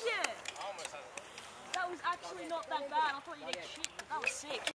it! That was actually not that bad. I thought you did shit, but that was sick.